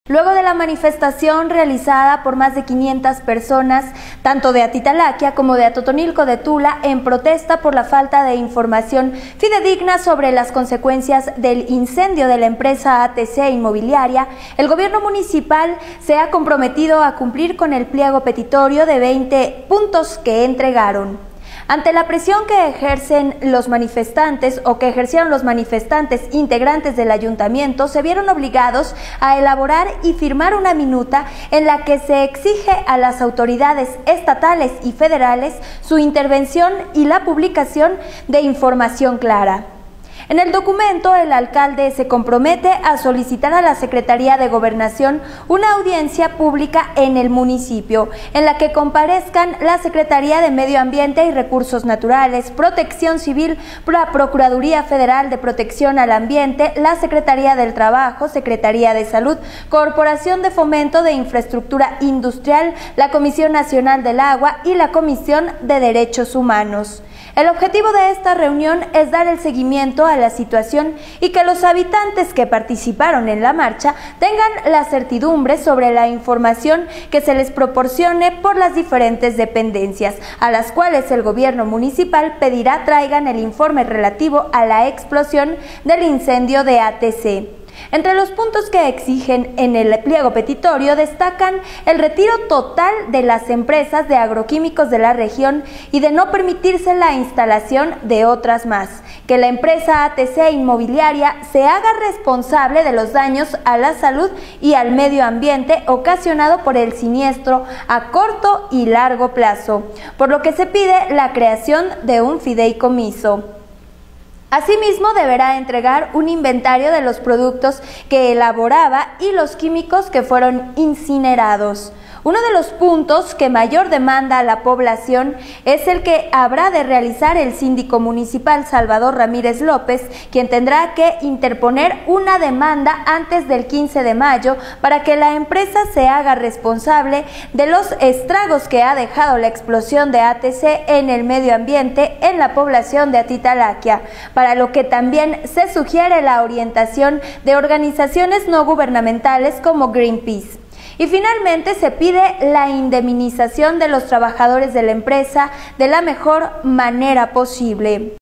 Luego de la manifestación realizada por más de 500 personas, tanto de Atitalaquia como de Atotonilco de Tula, en protesta por la falta de información fidedigna sobre las consecuencias del incendio de la empresa ATC Inmobiliaria, el gobierno municipal se ha comprometido a cumplir con el pliego petitorio de 20 puntos que entregaron. Ante la presión que ejercen los manifestantes o que ejercieron los manifestantes integrantes del ayuntamiento, se vieron obligados a elaborar y firmar una minuta en la que se exige a las autoridades estatales y federales su intervención y la publicación de información clara. En el documento, el alcalde se compromete a solicitar a la Secretaría de Gobernación una audiencia pública en el municipio, en la que comparezcan la Secretaría de Medio Ambiente y Recursos Naturales, Protección Civil, la Procuraduría Federal de Protección al Ambiente, la Secretaría del Trabajo, Secretaría de Salud, Corporación de Fomento de Infraestructura Industrial, la Comisión Nacional del Agua y la Comisión de Derechos Humanos. El objetivo de esta reunión es dar el seguimiento a la situación y que los habitantes que participaron en la marcha tengan la certidumbre sobre la información que se les proporcione por las diferentes dependencias, a las cuales el gobierno municipal pedirá traigan el informe relativo a la explosión del incendio de ATC. Entre los puntos que exigen en el pliego petitorio destacan el retiro total de las empresas de agroquímicos de la región y de no permitirse la instalación de otras más, que la empresa ATC Inmobiliaria se haga responsable de los daños a la salud y al medio ambiente ocasionado por el siniestro a corto y largo plazo, por lo que se pide la creación de un fideicomiso. Asimismo, deberá entregar un inventario de los productos que elaboraba y los químicos que fueron incinerados. Uno de los puntos que mayor demanda a la población es el que habrá de realizar el síndico municipal Salvador Ramírez López, quien tendrá que interponer una demanda antes del 15 de mayo para que la empresa se haga responsable de los estragos que ha dejado la explosión de ATC en el medio ambiente en la población de Atitalaquia, para lo que también se sugiere la orientación de organizaciones no gubernamentales como Greenpeace. Y finalmente se pide la indemnización de los trabajadores de la empresa de la mejor manera posible.